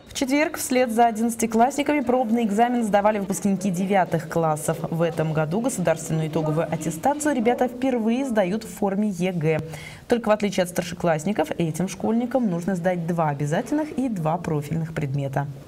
В четверг вслед за 11-классниками пробный экзамен сдавали выпускники 9 классов. В этом году государственную итоговую аттестацию ребята впервые сдают в форме ЕГЭ. Только в отличие от старшеклассников, этим школьникам нужно сдать 2 обязательных и 2 профильных предмета.